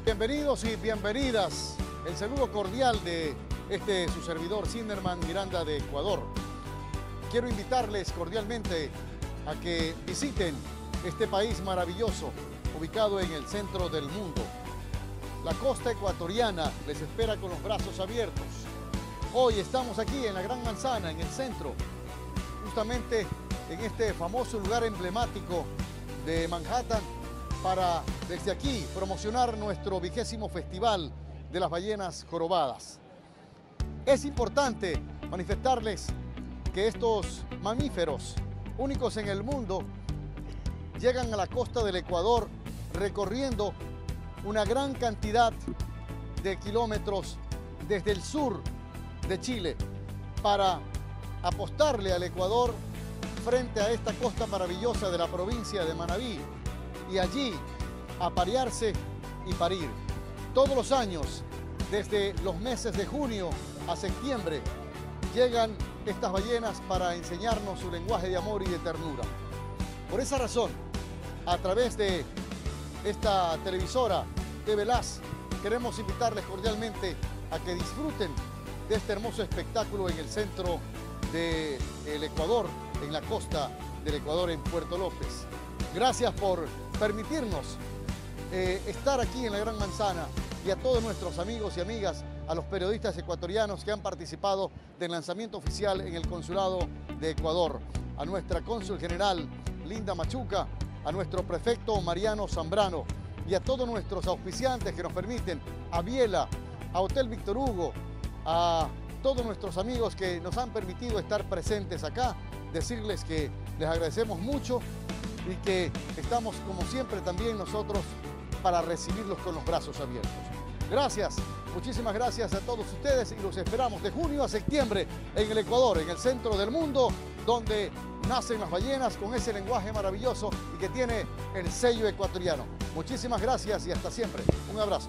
Bienvenidos y bienvenidas. El saludo cordial de su servidor Sinderman Miranda de Ecuador. Quiero invitarles cordialmente a que visiten este país maravilloso, ubicado en el centro del mundo. La costa ecuatoriana les espera con los brazos abiertos. Hoy estamos aquí en la Gran Manzana, en el centro, justamente en este famoso lugar emblemático de Manhattan, para desde aquí promocionar nuestro 20º Festival de las Ballenas Jorobadas. Es importante manifestarles que estos mamíferos únicos en el mundo llegan a la costa del Ecuador recorriendo una gran cantidad de kilómetros desde el sur de Chile para apostarle al Ecuador frente a esta costa maravillosa de la provincia de Manabí y allí aparearse y parir. Todos los años, desde los meses de junio a septiembre, llegan estas ballenas para enseñarnos su lenguaje de amor y de ternura. Por esa razón, a través de esta televisora TV Las, queremos invitarles cordialmente a que disfruten de este hermoso espectáculo en el centro del Ecuador, en la costa del Ecuador, en Puerto López. Gracias por permitirnos estar aquí en la Gran Manzana, y a todos nuestros amigos y amigas, a los periodistas ecuatorianos que han participado del lanzamiento oficial en el Consulado de Ecuador, a nuestra cónsul general Linda Machuca, a nuestro prefecto Mariano Zambrano y a todos nuestros auspiciantes que nos permiten, a Biela, a Hotel Víctor Hugo, a todos nuestros amigos que nos han permitido estar presentes acá, decirles que les agradecemos mucho y que estamos como siempre también nosotros para recibirlos con los brazos abiertos. Gracias, muchísimas gracias a todos ustedes y los esperamos de junio a septiembre en el Ecuador, en el centro del mundo, donde nacen las ballenas con ese lenguaje maravilloso y que tiene el sello ecuatoriano. Muchísimas gracias y hasta siempre. Un abrazo.